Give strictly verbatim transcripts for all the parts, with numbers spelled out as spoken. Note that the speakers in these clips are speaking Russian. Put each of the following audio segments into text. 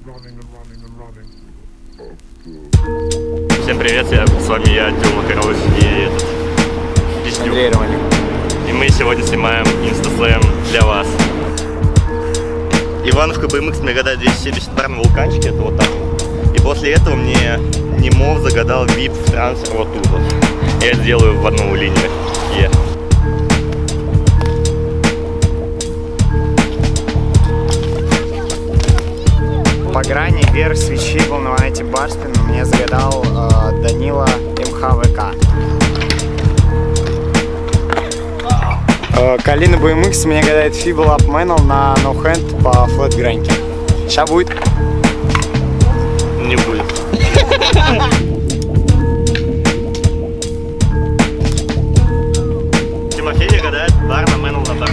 Всем привет, я, с вами я, Тёма, короче, и этот, Андрей Романик. И мы сегодня снимаем инстаслэм для вас. Ивановка бэ эм икс мне гадает двести семьдесят бар на вулканчике, это вот так. И после этого мне Немов загадал вип в трансфер вот тут вот. Я сделаю в одну линию. Yeah. По грани вверх свечи был на монете Барспин, мне загадал э, Данила эм ха вэ ка. Э, Калина бэ эм икс мне гадает Fibble Up Manel на No Hand по флэт граньке. Сейчас будет? Не будет. Тимофей гадает бар на Manel на бар.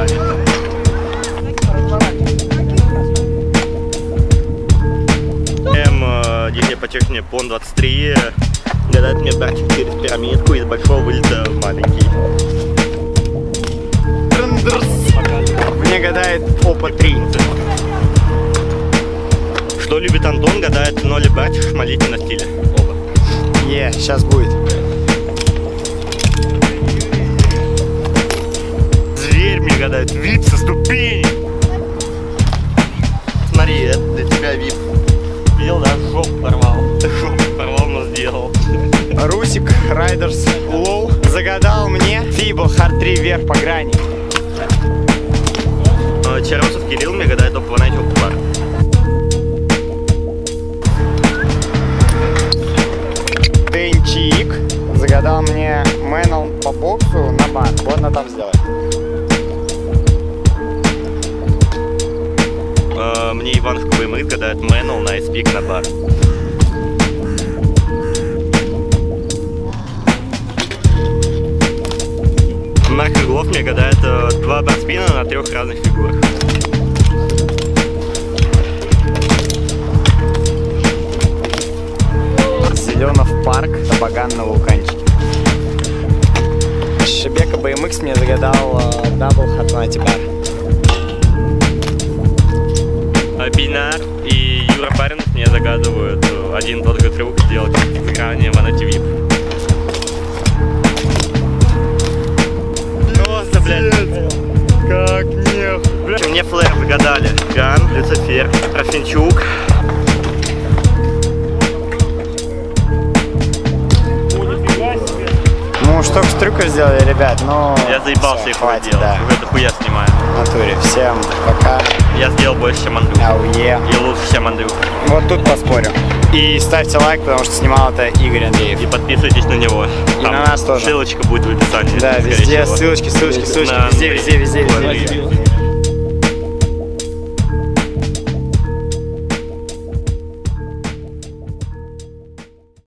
Дикая подчеркивание пон двадцать три гадает мне братик через пирамидку из большого вылета в маленький. Мне гадает Опа три. Что любит Антон, гадает Ноли братик, шмалите на стиле. Оба. Е, yeah, сейчас будет. Зверь мне гадает вип со ступеней. Смотри, это для тебя вип. Видел, да? Жопу порвал. Жопу порвал, но сделал. Русик Райдерс Лоу загадал мне Fibble Hard три вверх по грани. Черосов Кирилл мне гадает топ ван бар. Тенчик загадал мне Manel по боксу на бар. Вот на там сделай. Мне Ивановка бэ эм икс гадает Manel на эспик на бар. Марк Иглов мне гадает э, два барспина на трех разных фигурах. Зеленов парк, Табаган на вулканчике. Шебека бэ эм икс мне загадал э, дабл хат на бар. Бинар и Юра Баринов мне загадывают один и тот же трюк сделать в экране Ванати вип. Просто, блядь, как нехуй. Мне флэр загадали. Ган, Люцифер, Рафинчук. Ну, что ж трюка сделали, ребят, но... Я заебался их хватит, делать, да. уже дохуя снимаю. В натуре. Всем пока. Я сделал больше, чем Андрюх. Ауе. И лучше, чем Андрюх. Вот тут поспорим. И ставьте лайк, потому что снимал это Игорь Андреев. И подписывайтесь на него. И Там на нас тоже. Ссылочка будет в описании. Да, везде ссылочки, ссылочки, ссылочки. На... Везде, везде, везде, везде. везде.